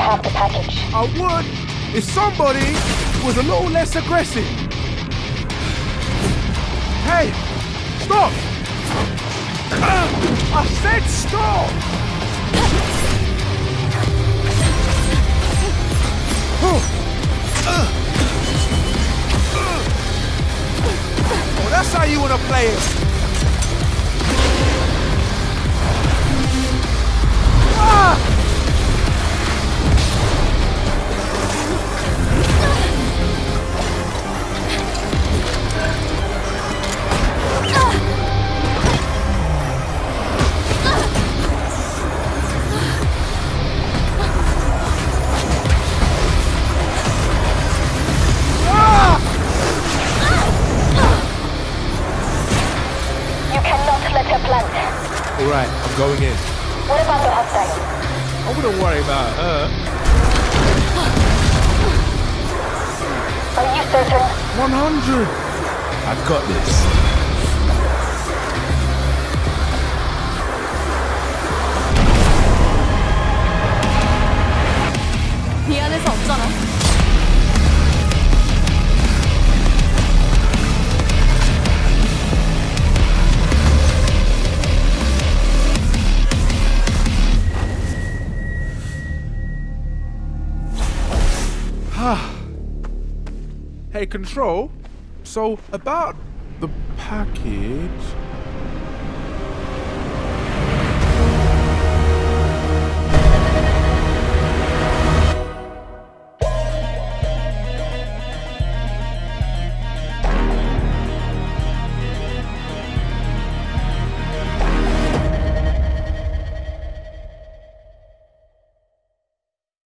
have the package. I would if somebody was a little less aggressive. Hey, stop! I said stop! Oh, that's how you want to play it. Ah! Alright, I'm going in. What about the hostile? I wouldn't worry about her. Are you certain? 100! I've got this. 이 안에서 없잖아. Hey, Control. So, about the package...